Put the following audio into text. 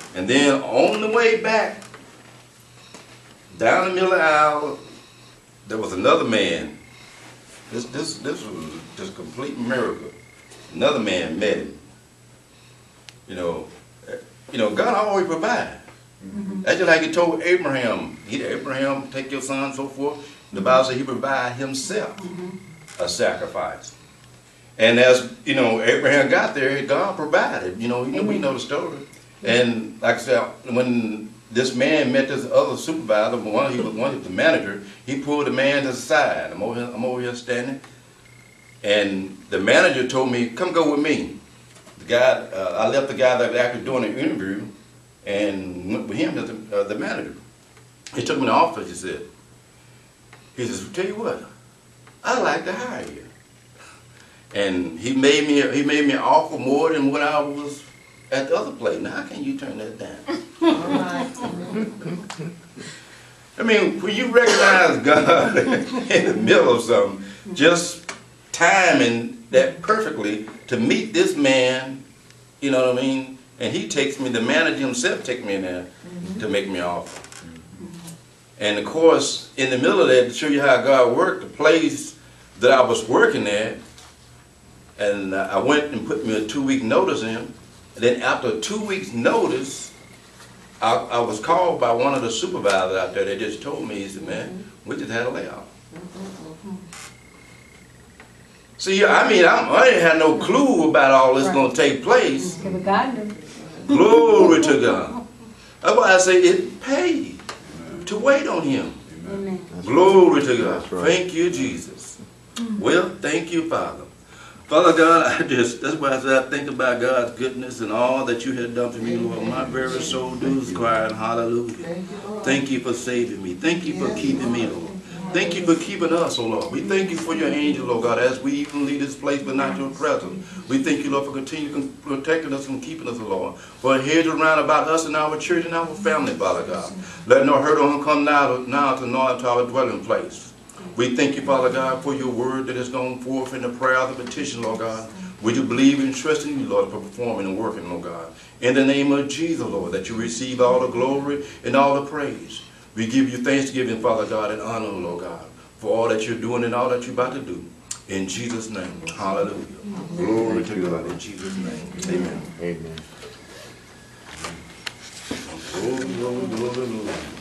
And then on the way back, down the middle of the aisle, there was another man. This was just a complete miracle. Another man met him. God always provides. That's just like he told Abraham. Abraham, take your son, so forth. The Bible says he provided himself a sacrifice. And as Abraham got there, God provided. We know the story. And like I said, when this man met this other supervisor, one of the manager, he pulled the man to the side. I'm over here standing, and the manager told me, "Come go with me." The guy, I left the guy that was actually doing an interview, and went with him as the manager. He took me to the office. He says, "Tell you what, I'd like to hire you." And he made me an offer more than what I was at the other place. Now, how can you turn that down? I mean, when you recognize God in the middle of something, just timing that perfectly to meet this man, you know what I mean? And he takes me, the manager himself takes me in there to make me an offer. And of course, in the middle of that, to show you how God worked, the place that I was working at, and I went and put me a 2-week notice in. And then after a 2 weeks notice, I was called by one of the supervisors out there. They just told me, he said, "Man, we just had a layoff." See, I mean, I didn't have no clue about all this going to take place. Glory to God. That's why I say it paid to wait on Him. Amen. Glory to God. Thank you, Jesus. Well, thank you, Father. Father God, that's why I said I think about God's goodness and all that you had done for me, Lord. My very soul does cry, hallelujah. Thank you for saving me. Thank you for keeping me, Lord. Thank you for keeping us, oh Lord. We thank you for your angel, Lord God, as we even leave this place but not your presence. We thank you, Lord, for continuing protecting us and keeping us, oh Lord. For a hedge around about us and our church and our family, Father God. Let no hurt or harm come now to our dwelling place. We thank you, Father God, for your word that has gone forth in the prayer of the petition, Lord God. We do believe and trust in you, Lord, for performing and working, Lord God. In the name of Jesus, Lord, that you receive all the glory and all the praise. We give you thanksgiving, Father God, and honor, Lord God, for all that you're doing and all that you're about to do. In Jesus' name, hallelujah. Glory to God in Jesus' name. Amen. Amen. Glory, glory, glory, glory.